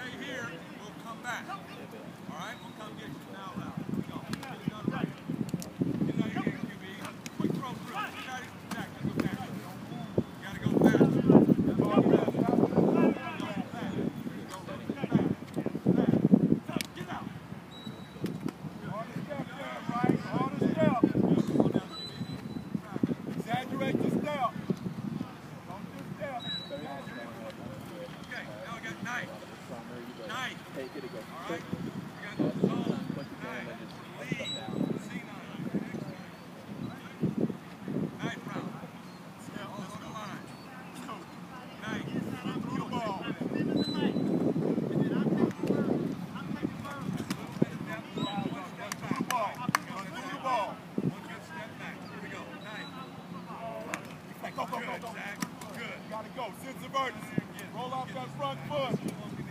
stay here, we'll come back. All right? We'll come get you now loud. Here we go. Get it done right. Get it out of your game, QB. Quick throw through. Get out of your back. Let's go back. You got to go fast. Get out. On the step there, right? On the step. Exaggerate the step. On the step. Okay, now we got knife. Knife. Take it again. All right? We got zone. Knife. Lead. C9. Knife round. Let's go line. Knife. Through the ball. Go, Zach. Good. Gotta go. Sense of urgency. Roll off that front foot.